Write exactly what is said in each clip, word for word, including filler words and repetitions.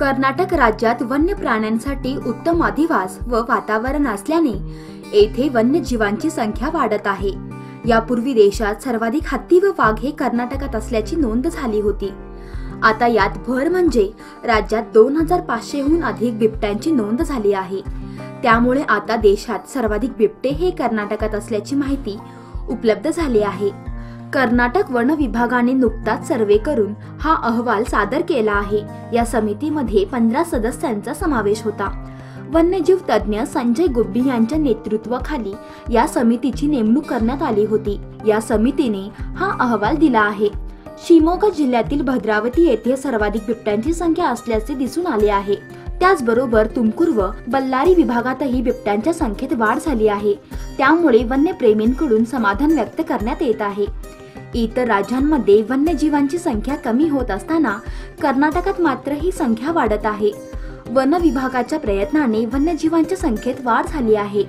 कर्नाटक राज्यात वन्य प्राण्यांसाठी उत्तम अधिवास व वातावरण असल्याने येथे वन्यजीवांची संख्या वाढत आहे। यापूर्वी देशात सर्वाधिक हत्ती व वाघ हे कर्नाटकात असल्याची नोंद झाली होती। आता यात भर म्हणजे राज्यात दोन हजार पाचशेहून अधिक बिबट्यांची नोंद झाली आहे। त्यामुळे आता देशात सर्वाधिक बिबटे हे कर्नाटकात असल्याची माहिती उपलब्ध झाली आहे। कर्नाटक वन विभागाने नुकताच सर्वे करून हा अहवाल सादर केला आहे। या समितीमध्ये पंधरा सदस्यांचा समावेश होता। वन्यजीव तज्ञ संजय गुब्बी यांच्या नेतृत्वाखाली या समितीची नेमणूक करण्यात आली होती। या समितीने हा अहवाल दिला आहे। शिमोगा जिल्ह्यातील भद्रावती येथे सर्वाधिक बिबट्यांची संख्या असल्याचे दिसून आले आहे। त्याचबरोबर तुमकुर व बल्लारी विभागातही बिबट्यांच्या संख्येत वाढ झाली आहे। त्यामुळे वन्यप्रेमींकडून समाधान व्यक्त करण्यात येत आहे। इतर राज्यांमध्ये वन्यजीवांची संख्या कमी होत असताना कर्नाटकात मात्र ही संख्या वाढत आहे। वन विभागाच्या प्रयत्नाने वन्यजीवांच्या संख्येत वाढ झाली आहे।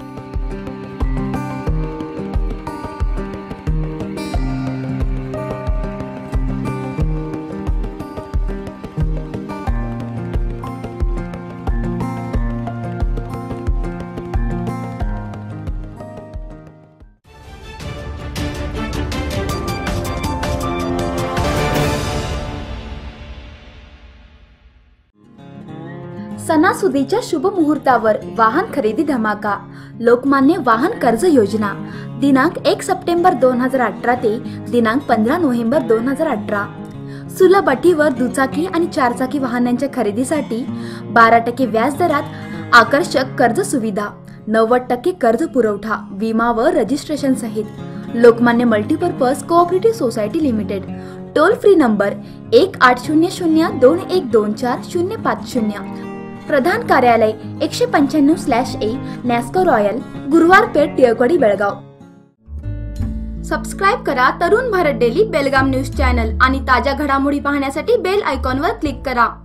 सणासुदीच्या शुभ मुहूर्तावर वाहन खरेदी धमाका। लोकमान्य वाहन कर्ज योजना दिनांक एक सप्टेंबर दोन हजार अठरा ते दिनांक पंधरा नोव्हेंबर दोन हजार अठरा। सुलभ अटीवर दुचाकी आणि चारचाकी वाहनांच्या खरेदीसाठी बारा टक्के व्याज दरात आकर्षक कर्ज सुविधा, नव्वद टक्के कर्ज पुरवठा, विमा व रजिस्ट्रेशन सहित। Lokmanya multipurpose cooperative society limited. Toll free number एक आठ शून्य शून्य दोन एक दोन चार शून्य पाच शून्य। प्रधान कार्यालय एकशे पंच्याण्णव स्लॅश ए नॅस्को रॉयल, गुरुवार पेठ, टिळकवाडी, बेळगाव। सबस्क्राइब करा Tarun Bharat daily Belgaum news channel आणि ताज्या घडामोडी पाहण्यासाठी बेल आयकॉनवर क्लिक करा।